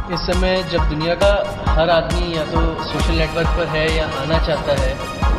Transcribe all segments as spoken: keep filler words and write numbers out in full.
इस समय जब दुनिया का हर आदमी या तो सोशल नेटवर्क पर है या आना चाहता है,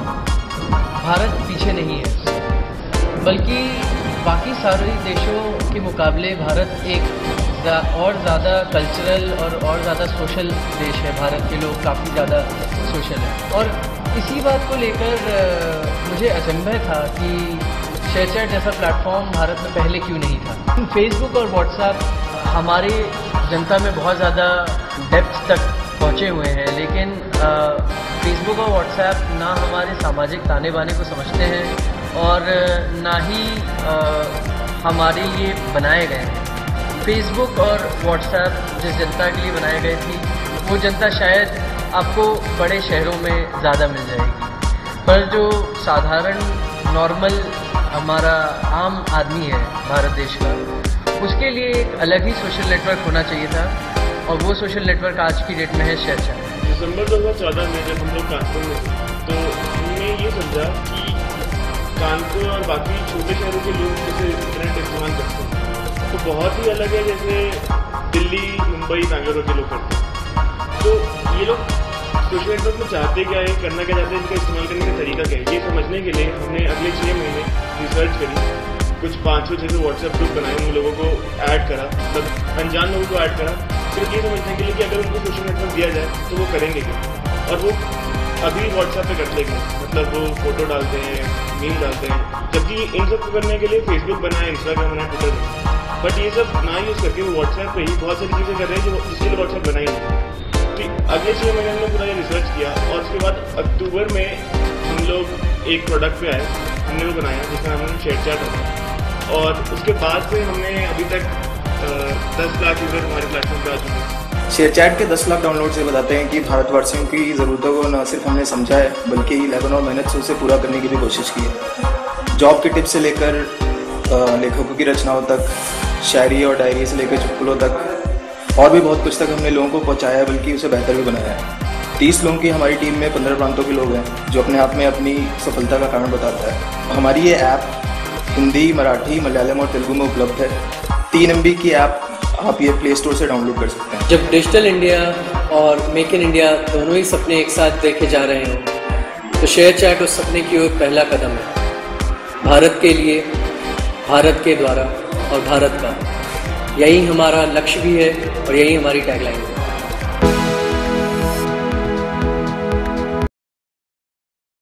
भारत पीछे नहीं है, बल्कि बाकी सारे देशों के मुकाबले भारत एक और ज़्यादा कल्चरल और और ज़्यादा सोशल देश है। भारत के लोग काफ़ी ज़्यादा सोशल हैं और इसी बात को लेकर मुझे अचंभा था कि शेयरचैट जैसा प्लेटफॉर्म भारत में पहले क्यों नहीं था। फेसबुक और व्हाट्सएप हमारी जनता में बहुत ज़्यादा डेप्थ तक पहुँचे हुए हैं, लेकिन फेसबुक और व्हाट्सएप ना हमारे सामाजिक ताने बाने को समझते हैं और ना ही आ, हमारे लिए बनाए गए हैं। फेसबुक और व्हाट्सएप जिस जनता के लिए बनाए गए थी, वो जनता शायद आपको बड़े शहरों में ज़्यादा मिल जाएगी, पर जो साधारण नॉर्मल हमारा आम आदमी है भारत देश का, उसके लिए एक अलग ही सोशल नेटवर्क होना चाहिए था और वो सोशल नेटवर्क आज की डेट में है शेयरचैट। दिसंबर दो हज़ार चौदह में जब हम लोग कानपुर में थे, तो हमने ये समझा कि कानपुर और बाकी छोटे शहरों के लोग जैसे इंटरनेट इस्तेमाल करते हैं तो बहुत ही अलग है जैसे दिल्ली, मुंबई, बेंगलुरु के लोग करते हैं। तो ये लोग सोशल नेटवर्क में चाहते क्या है, करना क्या चाहते हैं, इनका इस्तेमाल करने का तरीका क्या है, ये समझने के लिए हमने अगले छः महीने रिसर्च करी। कुछ पाँच सौ छः सौ व्हाट्सएप ग्रुप बनाए, उन लोगों को ऐड करा, मतलब अनजान लोगों को ऐड करा, सिर्फ ये समझने के लिए कि अगर उनको सोशल नेटवर्क दिया जाए तो वो करेंगे क्या। और वो अभी व्हाट्सएप पे करते हैं, मतलब वो फोटो डालते हैं, मीम डालते हैं, जबकि इन सब को करने के लिए फेसबुक बना है, इंस्टाग्राम बना है, ट्विटर बना है, बट ये सब ना यूज़ करके वो व्हाट्सएप पे ही बहुत सारी चीज़ें कर रहे हैं जो जिसके लिए व्हाट्सएप बना ही नहीं। अगले छः महीने हमने पूरा ये रिसर्च किया और उसके बाद अक्टूबर में हम लोग एक प्रोडक्ट पे आए, हमने वो बनाया जिसका नाम शेयरचैट है और उसके बाद से हमने अभी तक दस लाख यूजर हमारे प्लेटफॉर्म पे आ चुके हैं। शेयरचैट के दस लाख डाउनलोड से बताते हैं कि भारतवासियों की ज़रूरतों को न सिर्फ हमने समझा है, बल्कि लगन और मेहनत से उसे पूरा करने की भी कोशिश की है। जॉब के टिप्स से लेकर लेखकों की रचनाओं तक, शायरी और डायरी से लेकर चुटकुलों तक और भी बहुत कुछ तक हमने लोगों को पहुंचाया है, बल्कि उसे बेहतर भी बनाया है। तीस लोगों की हमारी टीम में पंद्रह प्रांतों के लोग हैं, जो अपने आप में अपनी सफलता का कारण बताता है। हमारी ये ऐप हिंदी, मराठी, मलयालम और तेलुगु में उपलब्ध है। तीन एम बी की ऐप आप ये प्ले स्टोर से डाउनलोड कर सकते हैं। जब डिजिटल इंडिया और मेक इन इंडिया दोनों ही सपने एक साथ देखे जा रहे हों, तो शेयरचैट उस सपने की ओर पहला कदम है। भारत के लिए, भारत के द्वारा और भारत का, यही हमारा लक्ष्य भी है और यही हमारी टैगलाइन है।